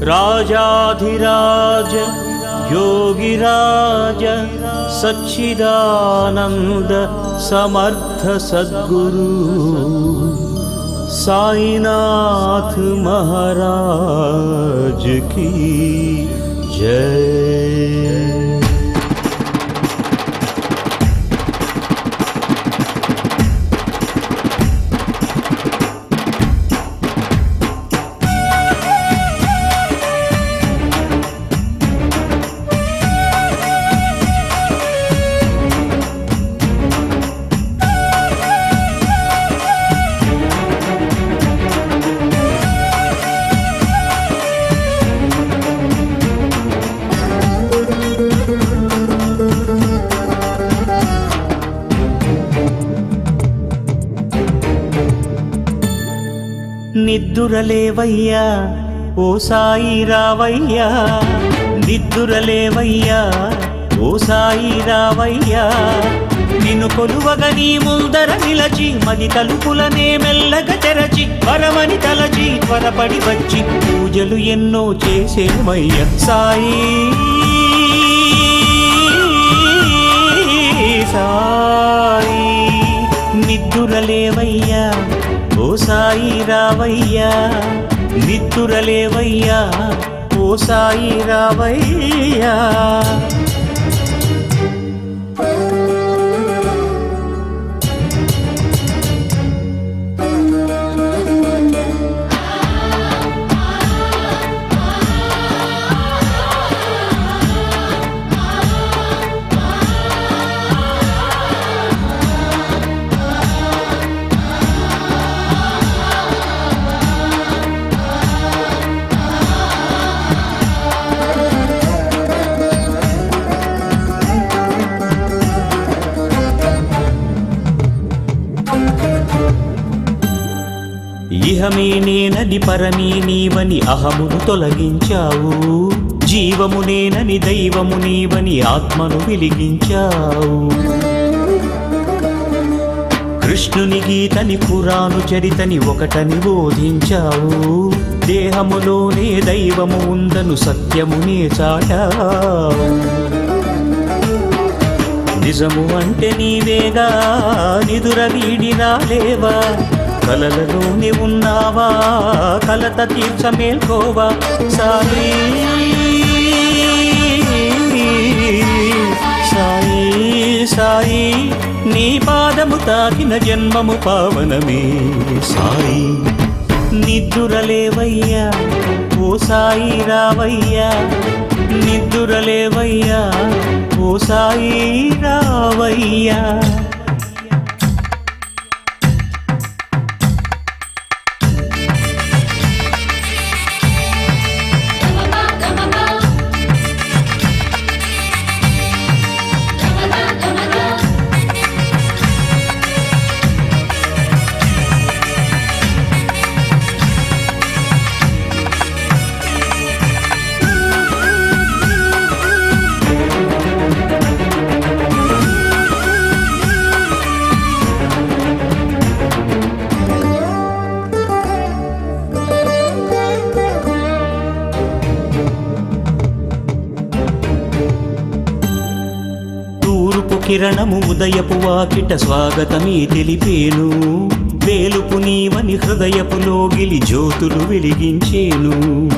राजाधिराज योगिराज सच्चिदानंद समर्थ सद्गुरु साईनाथ महाराज की जय। నిద్దురలేవయ్యా ఓ సాయి రావయ్యా, నిద్దురలేవయ్యా ఓ సాయి రావయ్యా, నిన్ను కొలువగా నీ ముందర నిలచి మది తలుపులనే మెల్లగా తెరచి వరమని తలచి త్వరపడి వచ్చి పూజలు ఎన్నో చేసేవయ్యా సాయి సాయి। నిద్దురలేవయ్యా ఓ సాయి రావయ్యా, నిద్దురలేవయ్యా ఓ సాయి రావయ్యా। ఇహమే నేనని పరమే నీవని అహమును తొలగించావు, జీవము నేనని దైవము నీవని ఆత్మను వెలిగించావు। కృష్ణుని గీతని ఖురాను చరితని ఒకటని బోధించావు, దేహములోనే దైవము ఉందను సత్యమునే చాటావు। నిజము అంటే నీవేగా నిదుర వీడి రాలేవా, కలలలోనే ఉన్నావా కలత తీర్చ మేల్కోవా సాయి సాయి సాయి, నీ పాదము తాకిన జన్మము పావనమే సాయి। నిద్దురలేవయ్యా ఓ సాయి రావయ్యా, నిద్దురలేవయ్యా ఓ సాయి రావయ్యా। కిరణము ఉదయపు వాకిట స్వాగతమే తెలిపేను, వేలుపు నీవని హృదయపు లోగిలి జ్యోతులు వెలిగించేను।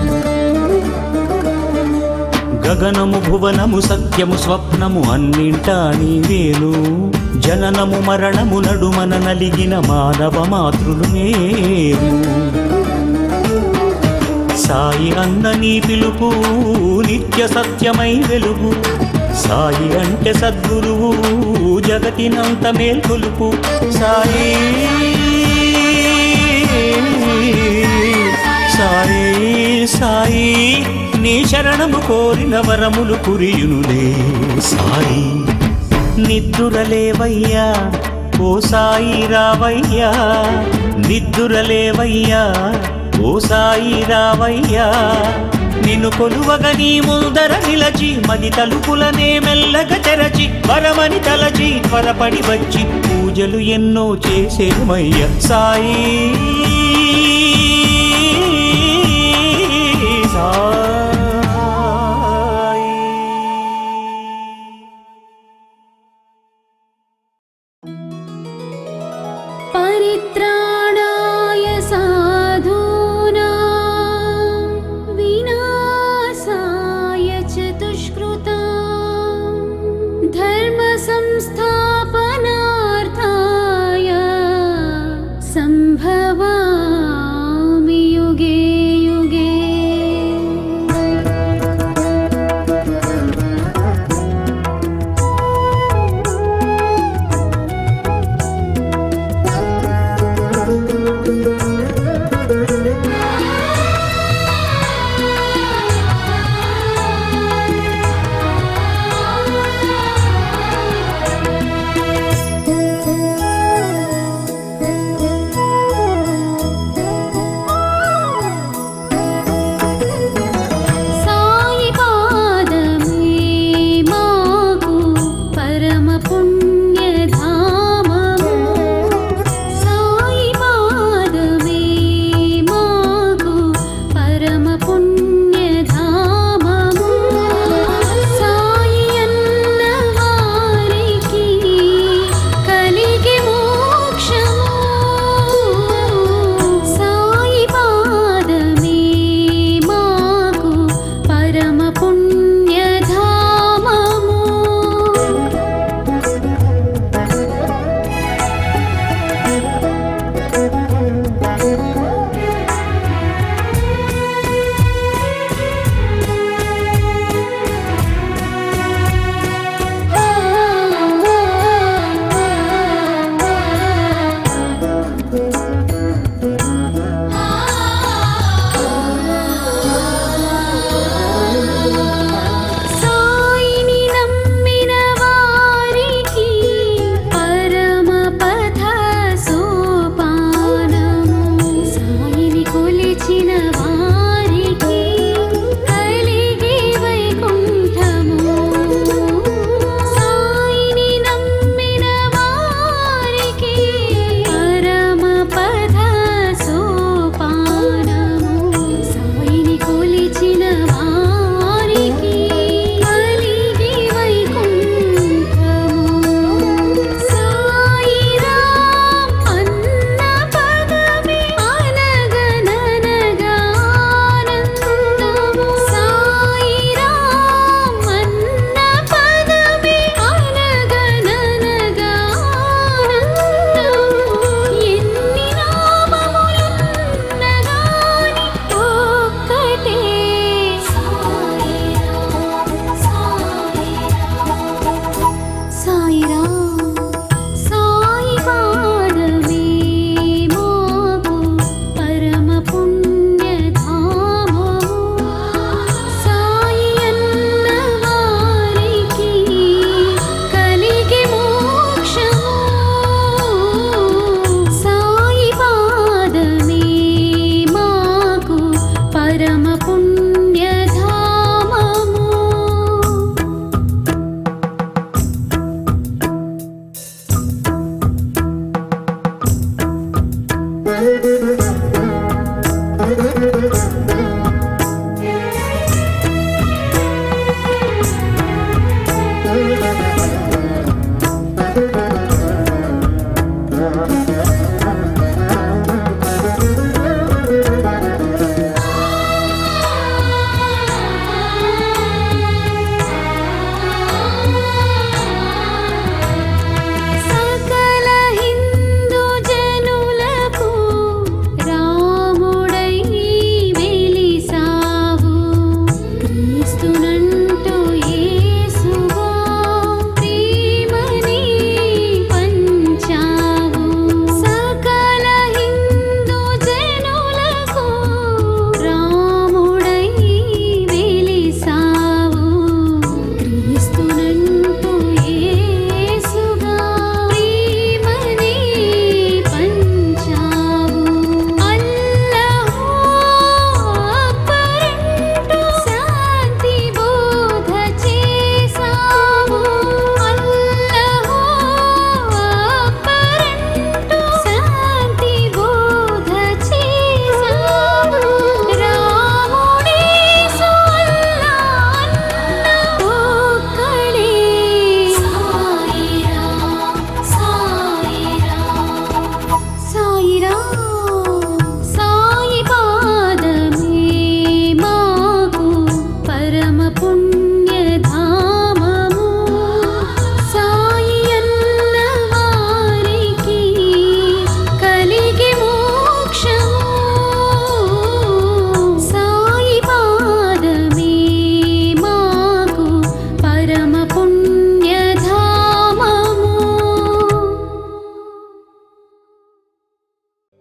గగనము భువనము సత్యము స్వప్నము అన్నింటా నీవేను, జననము మరణము నడుమన నలిగిన మానవ మాతృలు మేము। సాయి అన్న నీ పిలుపు నిత్య సత్యమై వెలుగు, సాయి అంటే సద్గురువు జగతినంత మేల్కొలుపు సాయి సాయి సాయి, నీ శరణము కోరిన వరములు కురియునులే సాయి। నిద్దురలేవయ్యా ఓ సాయి రావయ్యా, నిద్దురలేవయ్యా ఓ సాయి రావయ్యా, నిన్ను కొలువగా నీ ముందర నిలచి మది తలుపులనే మెల్లగా తెరచి వరమని తలచి త్వరపడి వచ్చి పూజలు ఎన్నో చేసేమయ్య సాయి సాయి। परित्राणाय साधूनां विनाशाय च दुष्कृतां धर्मसंस्थापनार्थाय सम्भवामि युगे युगे।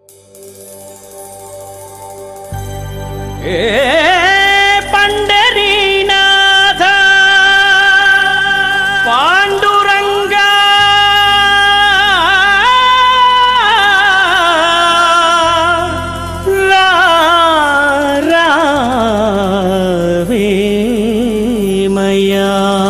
పండరీనాథ పాండురంగా రావేమయ్యా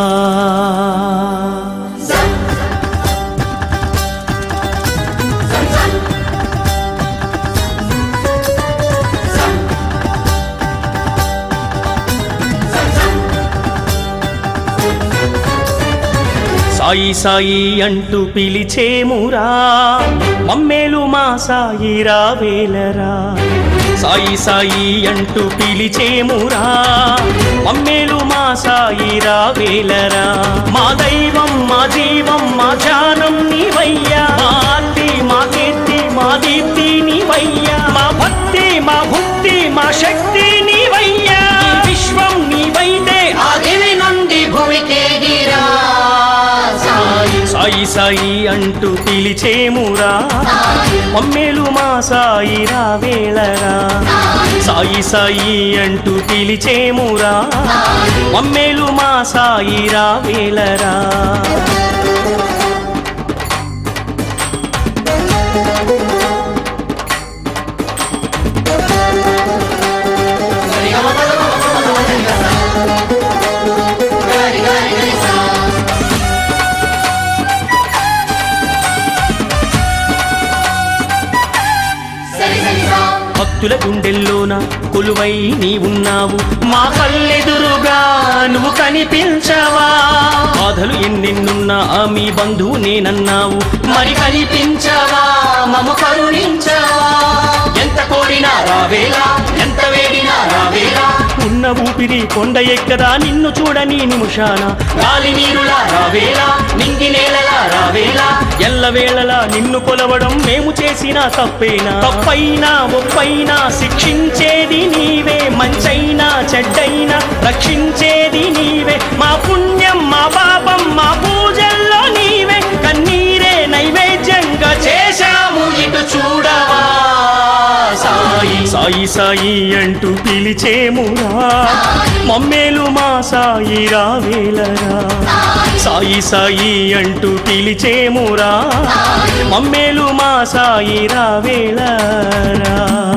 సాయి సాయి అంటూ పిలిచేమురా మమ్మేలు మా సాయి రావేలరా సాయి సాయి అంటూ పిలిచేమురా మమ్మేలు మా సాయి రావేలరా మా దైవం మా జీవం మా ధ్యానం నీవయ్యా మా ఆర్తి మా కీర్తి మా దీప్తి నీవయ్యా మా భక్తి మా భుక్తి మా శక్తి నీవయ్యా ఈ విశ్వం నీవైతే ఆదివి నుండి భూమికే గిరా సాయి సాయి అంటూ పిలిచేమురా మమ్మేలు మా సాయి రావేళరా సాయి సాయి అంటూ పిలిచేమురా మమ్మేలు మా సాయి రావేళరా భక్తుల గుండెల్లోన కొలువై నీ ఉన్నావు మా కళ్ళెదురుగా నువ్వు కనిపించవా బాధలు ఎన్నెన్నున్నా మీ బంధువు నేనన్నావు మరి కనిపించవా మము కరుణించవా ఎంత కోరినా రావేలా ఎంత వేడినా రావేలా ఉన్న ఊపిరి కొండ ఎక్కదా నిన్ను చూడని నిమిషాన గాలి నీరులా రావేలా నింగి నేలలా రావేలా ఎల్లవేళలా నిన్ను కొలవడం మేము చేసిన తప్పేనా తప్పైనా ఒప్పైనా శిక్షించేది నీవే మంచైనా చెడ్డైనా రక్షించేది నీవే మా పుణ్యం మా పాపం మా పూజల్లో నీవే కన్నీరే నైవేద్యంగా చేశాము ఇటు చూడవా సాయి సాయి సాయి అంటూ పిలిచేమురా మమ్మేలు మా సాయి రావేలరా సాయి సాయి అంటూ పిలిచేమురా మమ్మేలు మా సాయి రావేలరా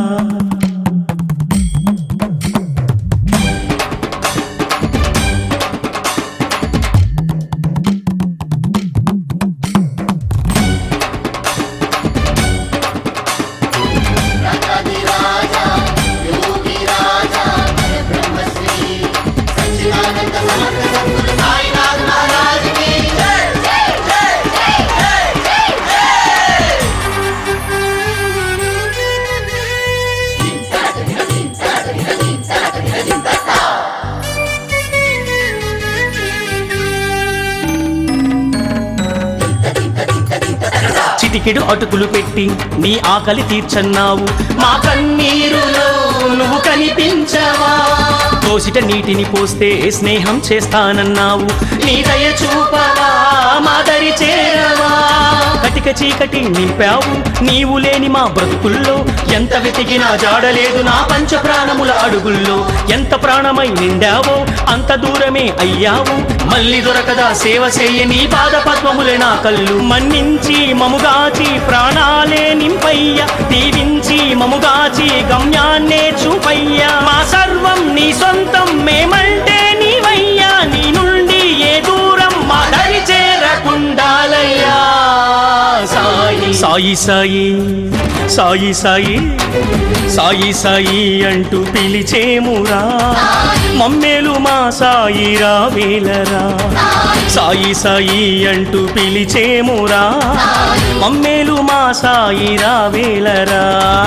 చిటికెడు అటుకులు పెట్టి నీ ఆకలి తీర్చన్నావు మా కన్నీరులో నువ్వు కనిపించవా దోసిట నీటిని పోస్తే స్నేహం చేస్తానన్నావు నీ దయ చూపవా మా దరి చేరవా కటిక చీకటి నింపావు నీవు లేని మా బ్రతుకుల్లో ఎంత వెతికినా జాడలేదు నా పంచ ప్రాణముల అడుగుల్లో ఎంత ప్రాణమై నిండావో అంత దూరమే అయ్యావు మళ్ళీ దొరకదా సేవ చేయని పాద పద్మములే నా కళ్ళు మన్నించి మముగాచి ప్రాణాలే నింపయ్యా దీవించి మముగాచి గమ్యాన్నే చూపయ్యా మా సర్వం నీ సొంతం మేమంటే నీవయ్యా నీ నుండి ఏ దూరం మా దరి చేరకుండాలయ్యా సాయి సాయి సాయి సాయి సాయి సాయి సాయి అంటూ పిలిచేమురా మమ్మేలు మా సాయి రావేలరా సాయి సాయి అంటూ పిలిచేమురా మమ్మేలు మా సాయి రావేలరా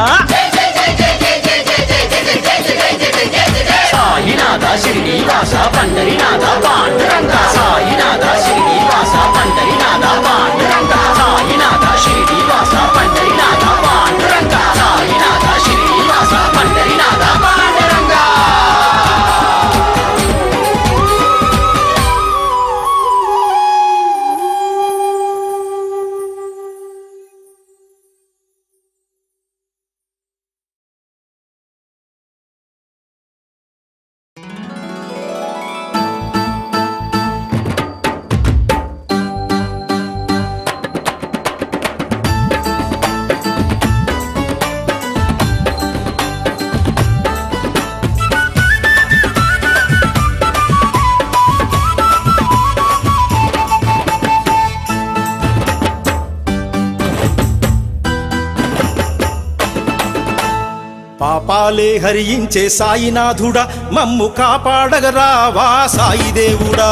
సాయినాథ శ్రీనివాస పండరినాథ పాండురంగ సాయినాథ శ్రీనివాస పండరినాథ పాండురంగ సాయినాథ శ్రీనివాస పండరినాథ పాండురంగ సాయినాథ శ్రీనివాస పండరినాథ పాపాలే హరించే సాయినాథుడా మమ్ము కాపాడగరావా సాయి దేవుడా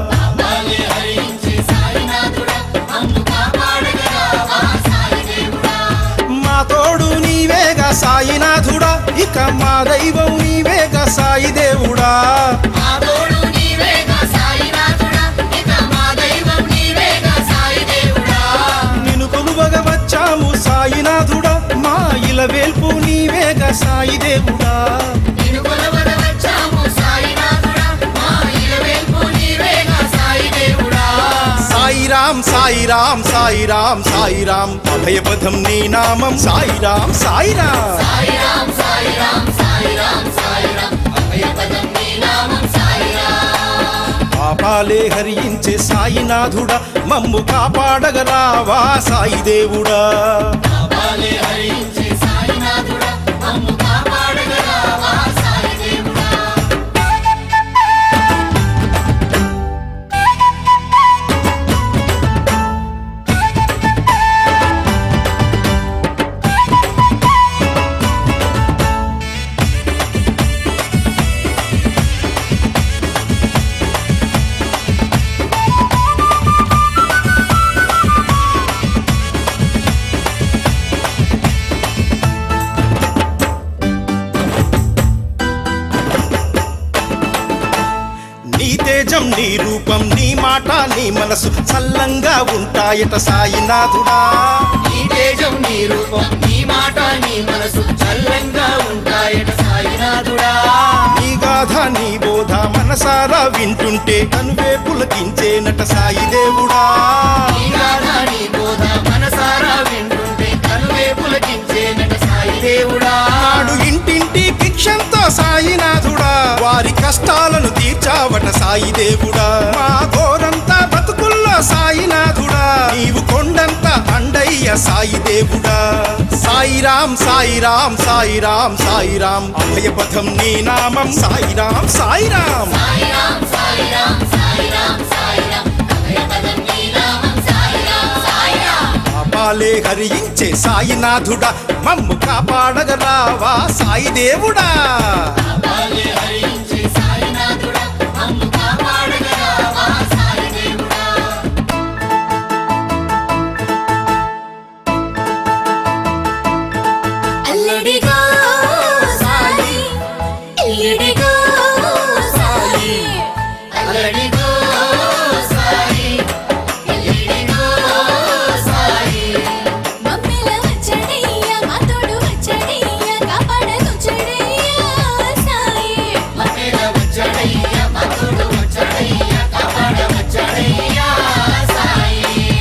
మా తోడు నీవేగా సాయినాథుడా ఇక మా దైవం నీవేగా సాయి దేవుడా నిన్ను కొలువగా వచ్చాము సాయినాథుడా మా ఇలవేల్పు నీవేగా సాయి దేవుడా సాయిరాం సాయిరాం సాయిరాం సాయిరాం అభయపదం నీ నామం సాయిరాం సాయిరాం పాపాలే హరించే సాయినాథుడా మమ్ము కాపాడగరావా సాయి దేవుడా తేజం నీ రూపం నీ మాట నీ మనసు చల్లంగా ఉంటాయట సాయినాథుడా నీ తేజం నీ రూపం నీ మాట నీ మనసు చల్లంగా ఉంటాయట సాయినాథుడా నీ గాథ నీ బోధ మనసారా వింటుంటే కనువే పులకించేనట సాయి దేవుడా నీ గాథ నీ బోధ మనసారా వింటుంటే కనువే పులకించేనట సాయి దేవుడా నాడు ఇంటింటి భిక్షంతో సాయినాథుడా వారి కష్టాలను తీర్చావట సాయి దేవుడా మా ఘోరంతా బతుకుల్లో సాయినాథుడా నీవు కొండంత అండయ్య సాయి దేవుడా సాయిరాం సాయిరాం సాయిరాం సాయిరాం అభయపథం నీ నామం సాయిరాం సాయిరాం పాపాలే హరించే సాయినాథుడా మమ్ము కాపాడగరావా సాయి దేవుడా అల్లడిగో సాయి ఇల్లడిగో సాయి అల్లడిగో సాయి ఎల్లిడిగో సాయి మమ్మిల వచ్చడయ్య మాతోడు వచ్చడయ్య కాపాడకొచ్చడయ్య సాయి మమ్మేల వచ్చడయ్య మతుడు వచ్చడయ్య కాపాడ వచ్చడయ్య సాయి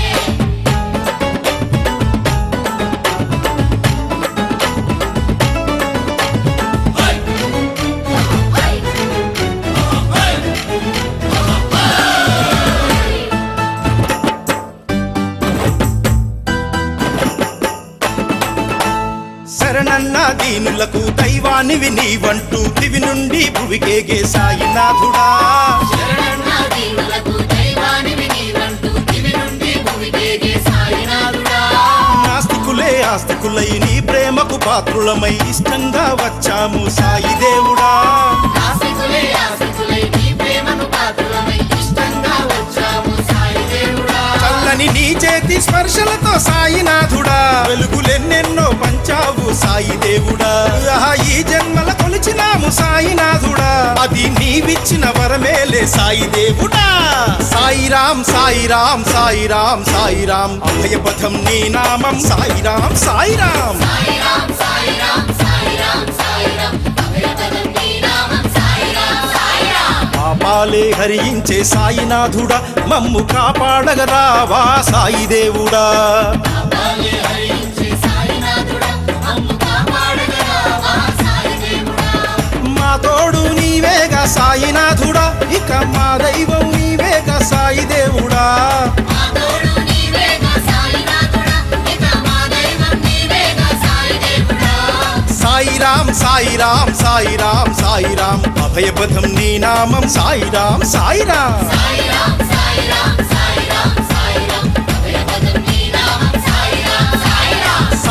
శరణన్న దీనులకు దైవానివి నీవంటూ దివి నుండి భువికేగే సాయినాథుడా శరణన్న దీనులకు దైవానివి నీవంటూ దివి నుండి భువికేగే సాయినాథుడా నాస్తికులే ఆస్తికులై నీ ప్రేమకు పాత్రులమై ఇష్టంగా వచ్చాము సాయి దేవుడా ఆశికులే ఆశికులై నీ ప్రేమను పాత్రలమై ఇష్టంగా వచ్చాము సాయి దేవుడా చల్లని నీ చేతి స్పర్శలతో సాయినాథుడా వెలుగులెన్నెన్నో పంచావు సాయి దేవుడా ఆహా, ఈ జన్మల కొలిచినాము సాయినాథుడా అది నీవిచ్చిన వరమేలే సాయి దేవుడా సాయిరాం సాయిరాం సాయిరాం సాయిరాం అభయపథం నీ నామం సాయిరాం సాయిరాం సాయిరాం సాయిరాం సాయిరాం సాయిరాం అభయపదం నీ నామం సాయిరాం సాయిరాం పాపాలే హరించే సాయినాథుడా మమ్ము కాపాడగరావా సాయి దేవుడా పాపాలే హరించే సాయినాథుడా మమ్ము కాపాడగరావా సాయి దేవుడా మా తోడు నీవేగా సాయినాథుడా ఇక మా దైవం నీవేగా సాయి దేవుడా మా తోడు నీవేగా సాయినాథుడా ఇక మా దైవం నీవేగా సాయి దేవుడా సాయిరాం సాయిరాం సాయిరాం సాయిరాం అభయపథం నీ నామం సాయిరాం సాయిరాం సాయిరాం సాయిరాం సాయిరాం సాయిరాం అభయపదం నీ నామం సాయిరాం సాయిరాం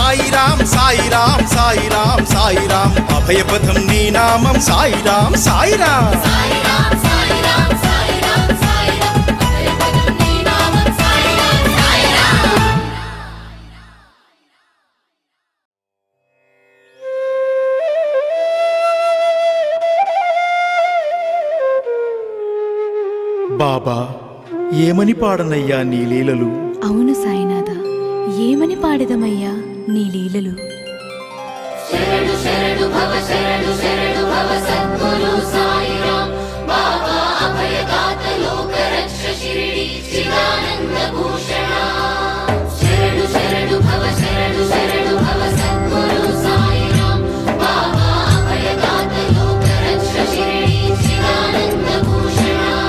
సాయిరాం సాయిరాం సాయిరాం సాయిరాం అభయపథం నీ నామం సాయిరాం సాయిరాం సాయిరాం సాయిరాం సాయిరాం సాయిరాం అభయపదం నీ నామం సాయిరాం సాయిరాం బాబా ఏమని పాడనయ్యా నీ లీలలు అవును సాయినాథ, ఏమని పాడదమయ్యా నీ లీలలు. శరణు శరణు భవ సద్గురు సాయిరాం బాబా అభయదాత లోకరక్ష శిరిడి చిదానంద భూషణ. శరణు శరణు భవ సద్గురు సాయిరాం బాబా అభయదాత లోకరక్ష శిరిడి చిదానంద భూషణ.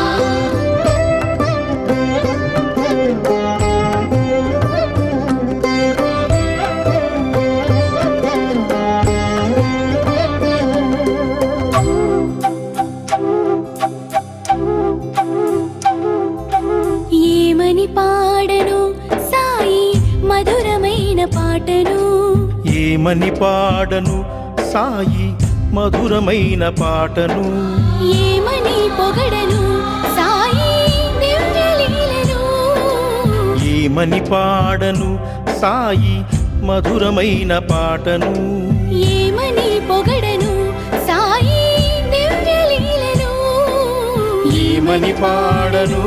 ఏమని పాడను సాయి మధురమైన పాటను, ఏమని పాడను సాయి మధురమైన పాటను ఏమని పొగడను సాయి దివ్యలీలను, ఏమని పాడను సాయి మధురమైన పాటను ఏమని పొగడను సాయి దివ్యలీలను, ఏమని పాడను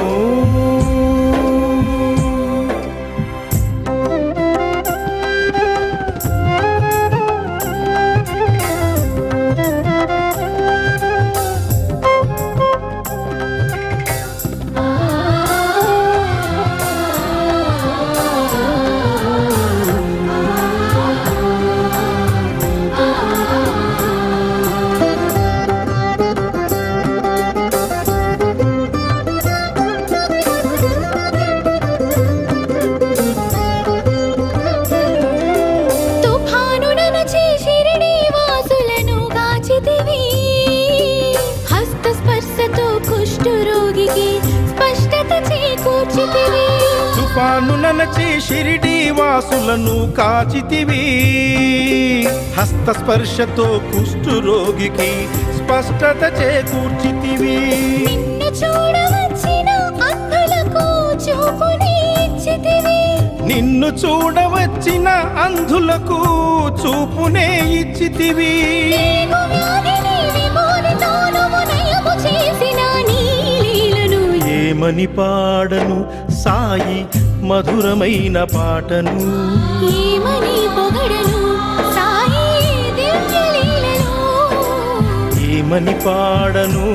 తుఫానుడనచి షిరిడీ వాసులను గాచితివి, హస్తస్పర్శతో కుష్ఠరోగికి స్పష్టత చేకూర్చితివి, తుఫాను ననచి షిరిడీ వాసులను కాచితివి, హస్తస్పర్శతో కుష్ఠరోగికి స్పష్టత చేకూర్చితివి. నిన్ను చూడవచ్చిన అంధులకు చూపుని ఇచ్చితివి, నిన్ను చూడవచ్చిన అంధులకు చూపునే ఇచ్చితివి. నీకు వ్యాధిని విమోచనతోను నయము చేసిన నీ లీలను, ఏమని పాడను సాయి మధురమైన పాటను ఏమని పొగడను సాయి దివ్యలీలను, ఏమని పాడను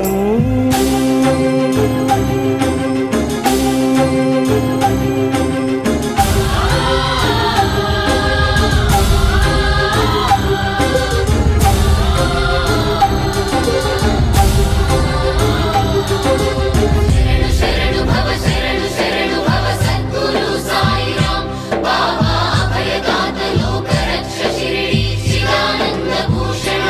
శరణు భవ సద్గురు సాయిరాం బాబా అభయదాత లోకరక్ష శిరిడి చిదానంద భూషణ.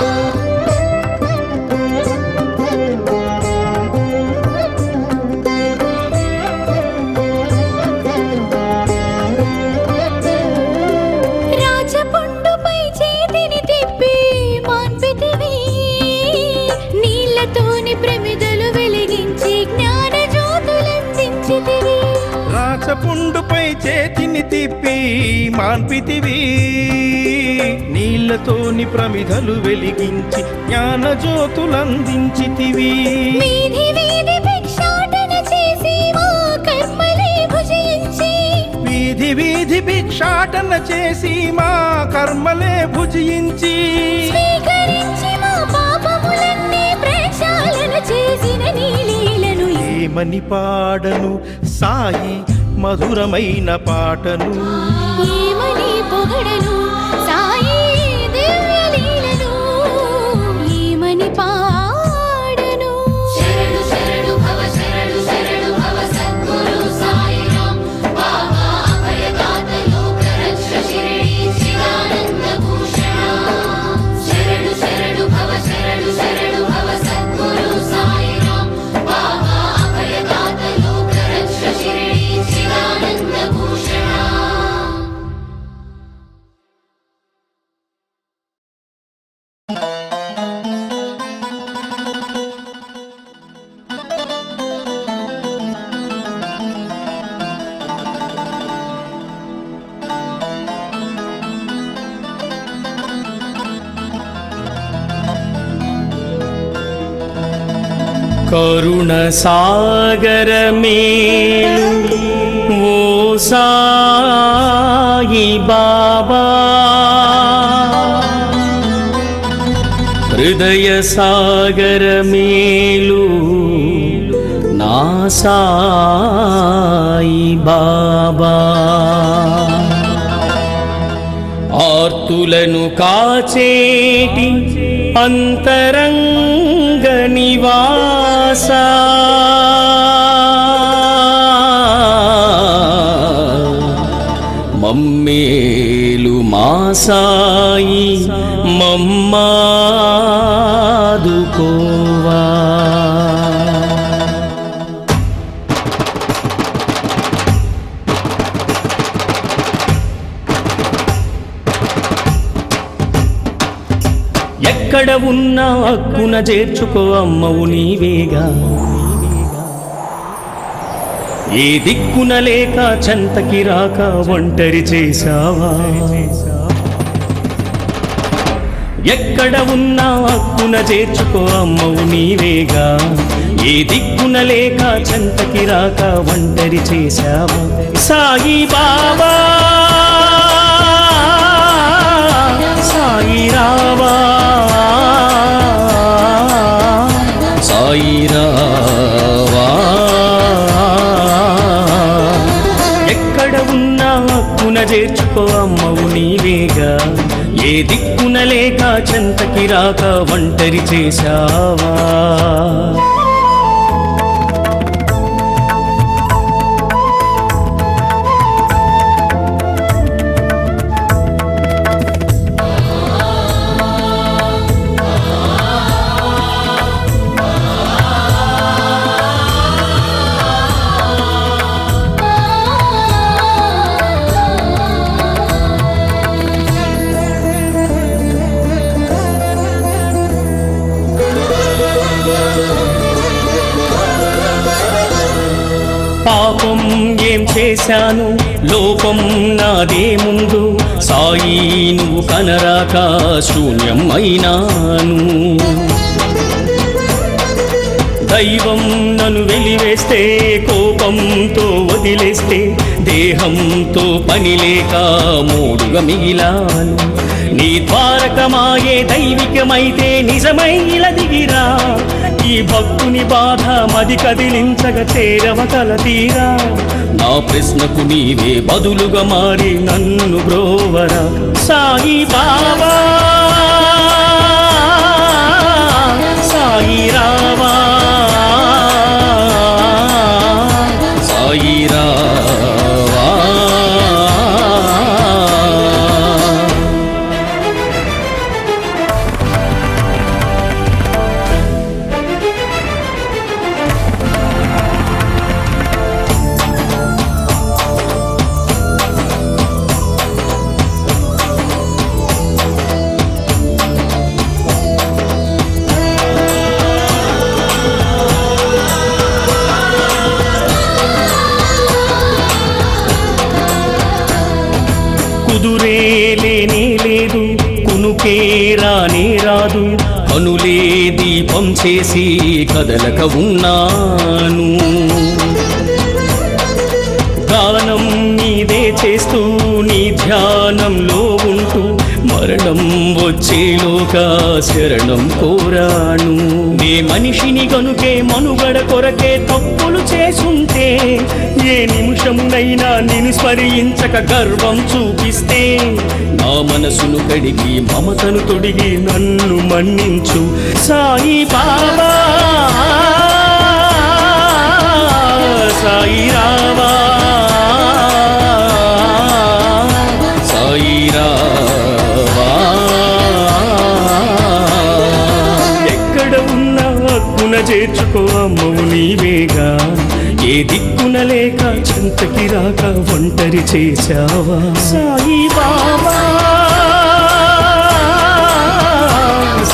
రాచపుండుపై చేతిని తిప్పి మాన్పితివి, నీళ్లతోని ప్రమిదలు వెలిగించి జ్ఞాన జ్యోతులందించితివి, రాచపుండుపై చేతిని తిప్పి మాన్పితివి, నీళ్లతోని ప్రమిదలు వెలిగించి జ్ఞాన జ్యోతులందించితివి. వీధి వీధి భిక్షాటన చేసి మా కర్మలే భుజించి, వీధి వీధి భిక్షాటన చేసి మా కర్మలే భుజించి, స్వీకరించి మా పాపములన్నీ ప్రక్షాళన చేసిన నీ లీలను, ఏమని పాడను సాయి మధురమైన పాటను ఏమని పొగడను సాయి దివ్యలీలను, ఏమని పాడను. శరణు భవ సద్గురు సాయిరాం బాబా అభయదాత లోకరక్ష శిరిడి చిదానంద భూషణ. శరణు భవ సద్గురు సాయిరాం బాబా అభయదాత లోకరక్ష శిరిడి చిదానంద భూషణ. కరుణ సాగర మేలు ఓ సాయి బాబా, హృదయ సాగర మేలు నా సాయి బాబా, ఆర్తులను కాచేటి అంతరంగ నివాస, మమ్మేలు మా సాయి మమ్మాదుకోవా. ఎక్కడ ఉన్నా హక్కున చేర్చుకో అమ్మవు నీవేగా, ఏ దిక్కున లేక చెంతకి రాక ఒంటరి చేశావా. ఎక్కడ ఉన్నా హక్కున చేర్చుకో అమ్మవు నీవేగా, ఏ దిక్కున లేక చెంతకి రాక ఒంటరి చేశావా. సాయి బాబా సాయి రావా, సాయి రావా. ఎక్కడ ఉన్నా హక్కున చేర్చుకో అమ్మవు నీవేగా, ఏ దిక్కున లేక చెంతకి రాక ఒంటరి చేశావా. పాపం ఏం చేశాను, లోపం నాదే ముందు, సాయి నువ్వు కనరాక శూన్యం అయినాను. దైవం నన్ను వెలివేస్తే, కోపంతో వదిలేస్తే, దేహంతో పని లేక మూడుగా మిగిలాను. నీ ద్వారకమాయే దైవికమైతే నిజమై ఇలా దిగిరా, ఈ భక్తుని బాధ మది కదిలించగ చేరవ కల తీరా. నా ప్రశ్నకు నీవే బదులుగా మారి నన్ను బ్రోవరా. సాయి బాబా సాయి రావా, సాయి రావా. కుదురే లేనే లేదు, కునుకే రానే రాదు, కనులే దీపం చేసి కదలక ఉన్నాను. గానం నీదే చేస్తూ నీ ధ్యానంలో ఉంటూ, మరణం వచ్చేలోగా శరణం కోరాను. నే మనిషిని గనుకే మనుగడ కొరకే తప్పులు చేసుంటే, ఏ నిమిషమునైనా నిన్ను స్మరించక గర్వం చూపిస్తే, నా మనసును కడిగి మమతను తొడిగి నన్ను మన్నించు. సాయి బాబా సాయి రావా, సాయి రావా. ఎక్కడ ఉన్నా హక్కున చేర్చుకో అమ్మవు నీవేగా, ఏ దిక్కున లేక చెంతకి రాక ఒంటరి చేశావా. సాయి బాబా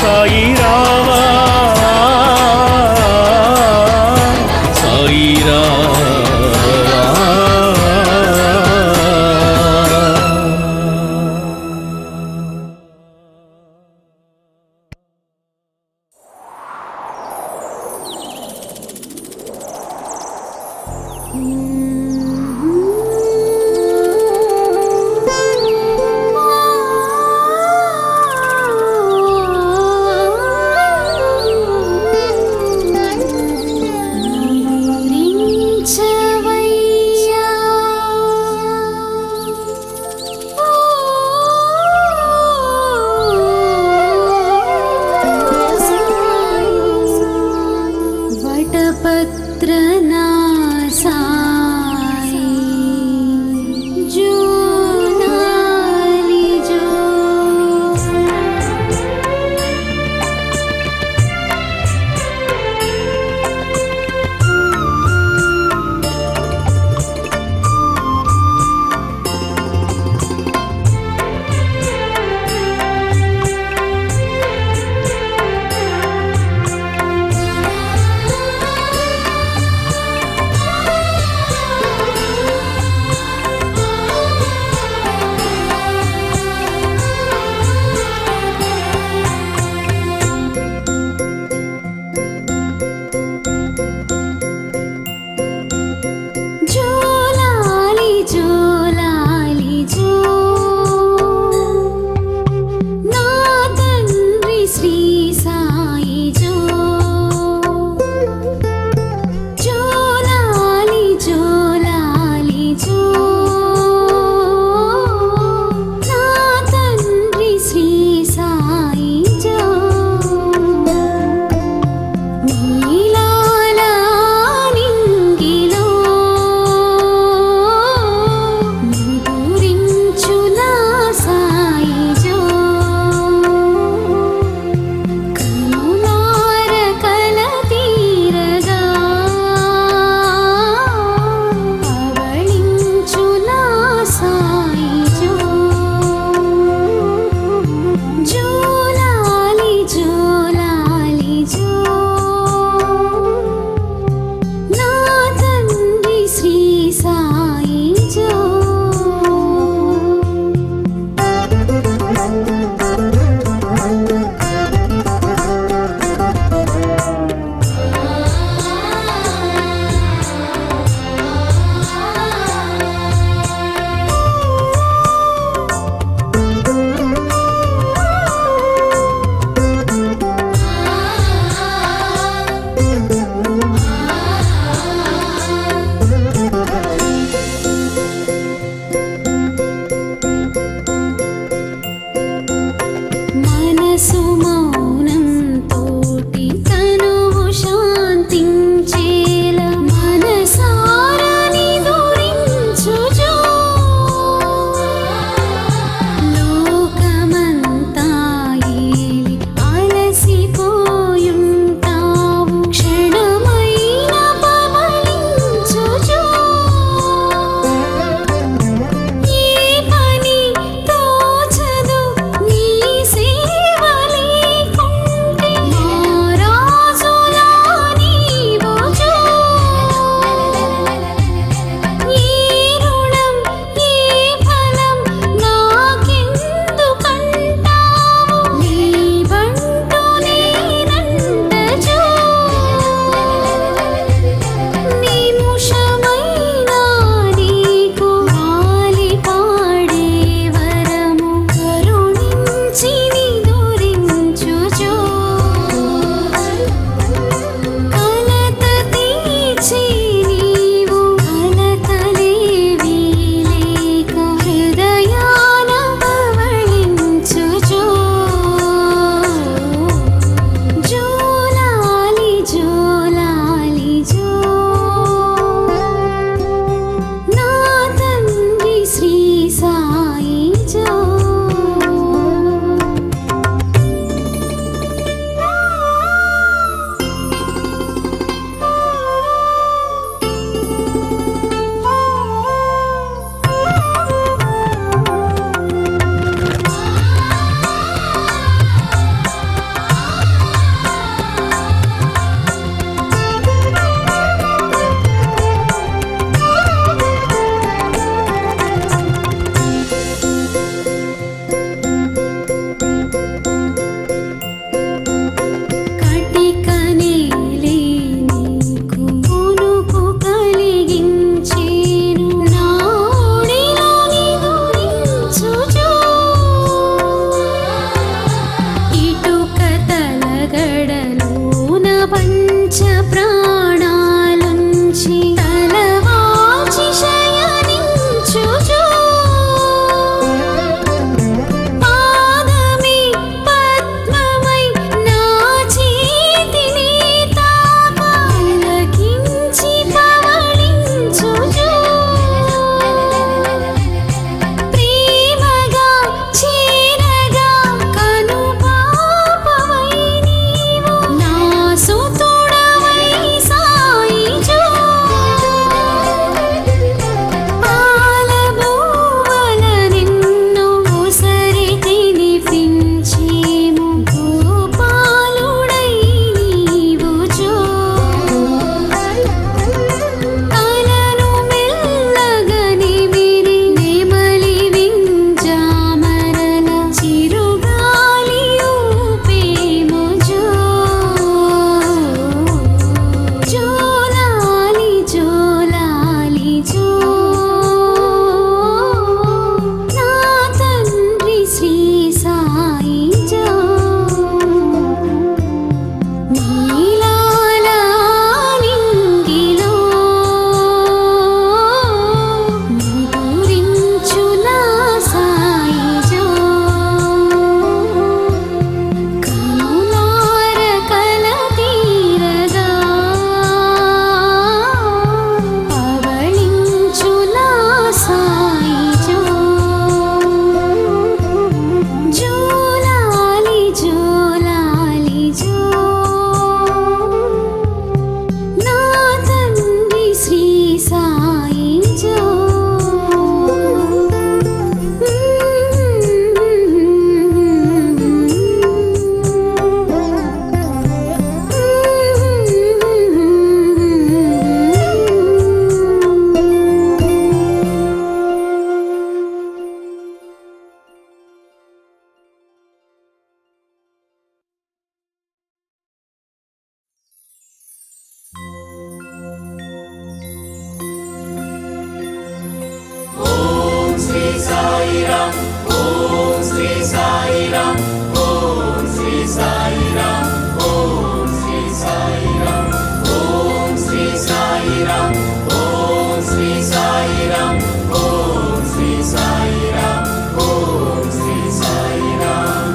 సాయిరాం ఓం శ్రీ సాయిరాం ఓం శ్రీ సాయిరాం ఓం శ్రీ సాయిరాం ఓం శ్రీ సాయిరాం ఓం శ్రీ సాయిరాం ఓం శ్రీ సాయిరాం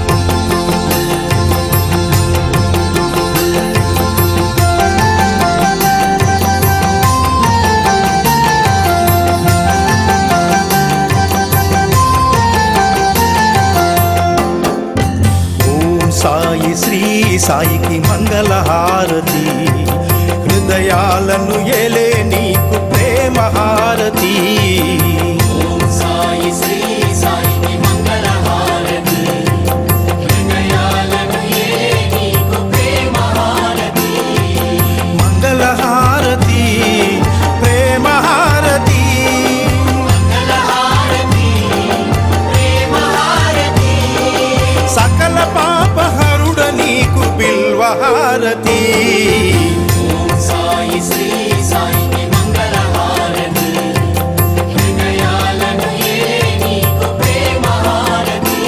సాయి శ్రీ సాయికి మంగళహారతి హృదయాలను ఏలే నీకు ప్రేమ హారతి ఓం సాయి శ్రీ సాయికి మంగళహారతి హృదయాలను ఏలే నీకు ప్రేమ హారతి మంగళహారతి ప్రేమ హారతి మంగళహారతి ప్రేమ హారతి సకల పాపహరుడ నీకు బిల్వహారతి ఓం సాయి శ్రీ సాయికి మంగళహారతి హృదయాలను ఏలే నీకు ప్రేమ హారతి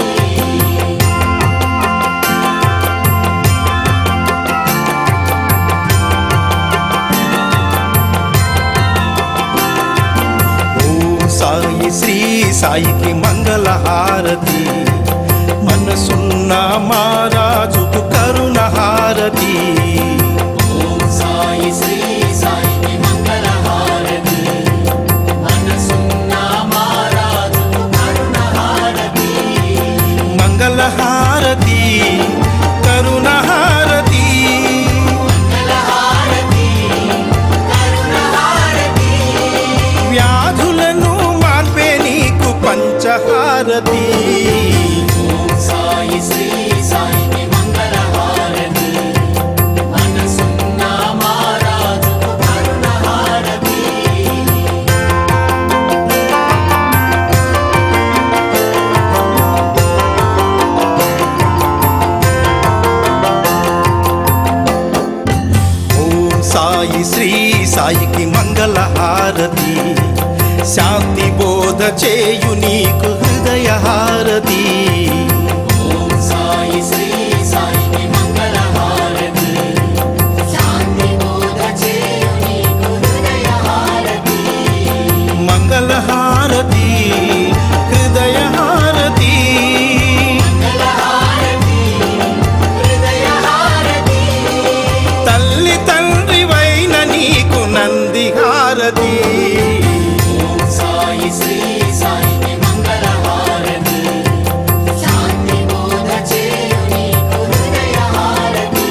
ఓం సాయి శ్రీ సాయికి మంగళహారతి మనసున్న మారాజుకు కరుణహారతి ఓం సాయి శ్రీ సాయికి మంగళహారతి మనసున్న మారాజుకు కరుణహారతి మంగళహారతి కరుణహారతి మంగళహారతి కరుణహారతి వ్యాధులను మార్పే నీకు పంచహారతి ఓం సాయి శ్రీ సాయికి మంగళహారతి మనసున్న మారాజుకు కరుణహారతి ఓం సాయి శ్రీ సాయికి మంగళహారతి శాంతి బోధ చేయు నీకు హృదయహారతి ఓం సాయి శ్రీ సాయికి మంగళహారతి శాంతి బోధ చేయు నీకు హృదయహారతి మంగళహారతి హృదయహారతి మంగళహారతి హృదయహారతి తల్లి తండ్రివైన నీకు నందిహారతి ఓం సాయి శ్రీ సాయికి మంగళహారతి శాంతి బోధ చేయు నీకు హృదయహారతి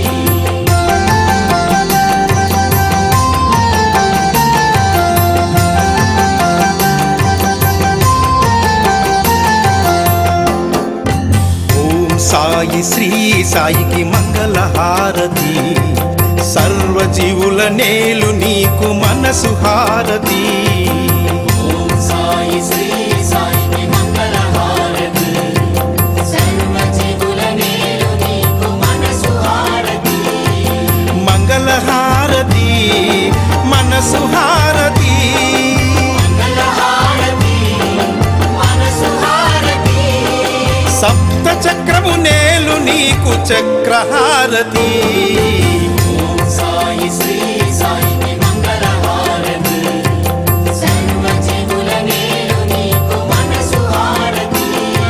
ఓం సాయి శ్రీ సాయికి మంగళహారతి సర్వజీవుల నేలు నీకు మనసు హారతి ఓం సాయి శ్రీ సాయికి మంగళహారతి సర్వజీవుల నేలు నీకు మనసు హారతి మంగళహారతి మనసు హారతి మంగళహారతి మనసు హారతి సప్త చక్రము నేలు నీకు చక్రహారతి ఓం సాయి శ్రీ సాయికి మంగళహారతి సర్వజీవుల నేలు నీకు మనసు హారతి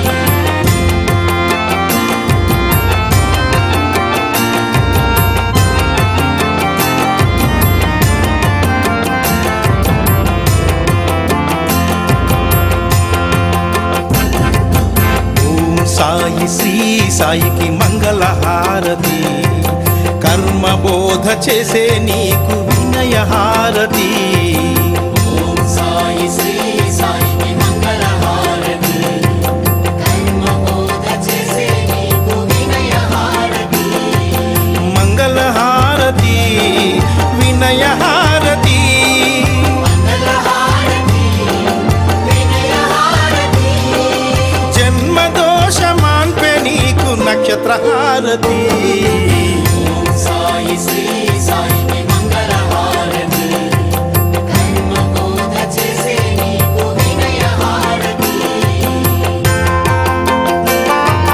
ఓం సాయి శ్రీ సాయికి మంగళహారతి కర్మబోధ చేసే నీకు వినయహారతి ఓం సాయి శ్రీ సాయికి మంగళహారతి కర్మబోధ చేసే నీకు వినయహారతి మంగళహారతి వినయహారతి మంగళహారతి వినయహారతి జన్మదోషమాన్పే నీకు నక్షత్రహారతి ఓం సాయి శ్రీ సాయికి మంగళహారతి కర్మబోధ చేసే నీకు వినయహారతి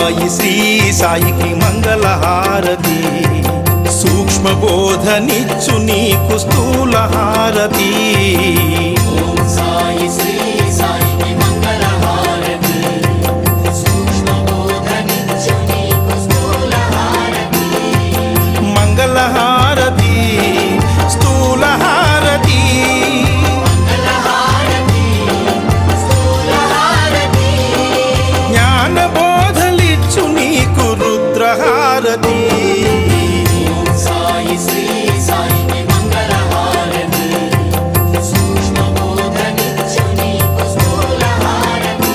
సాయి శ్రీ సాయికి మంగళహారతి సూక్ష్మబోధనిచ్చు నీకు స్థూలహారతి ఓం సాయి శ్రీ సాయికి మంగళహారతి సూక్ష్మబోధనిచ్చు నీకు స్థూలహారతి మంగళహారతి స్థూలహారతి మంగళహారతి స్థూలహారతి జ్ఞానబోధలిచ్చు నీకు రుద్రహారతి ఓం సాయి శ్రీ సాయికి మంగళహారతి సూక్ష్మబోధనిచ్చు నీకు స్థూలహారతి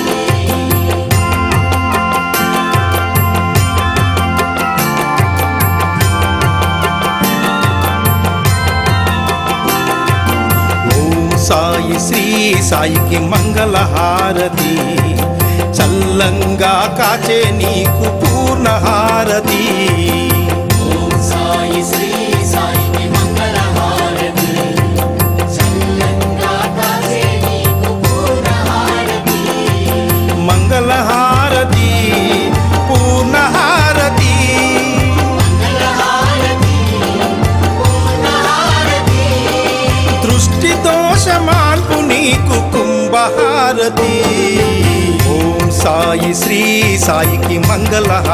ఓం సాయి శ్రీ సాయికి మంగళహారతి చల్లంగా కాచే నీకు పూర్ణహారతి ఓం సాయి శ్రీ సాయికి మంగళహారతి చల్లంగా కాచే నీకు పూర్ణహారతి మంగళహారతి పూర్ణహారతి మంగళహారతి పూర్ణహారతి దృష్టి దోషమాన్పు నీకు కుంభహారతి ఓం సాయి శ్రీ సాయికి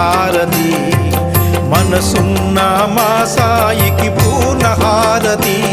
మంగళహారతి మనసున్న మా సాయికి పూర్ణహారతి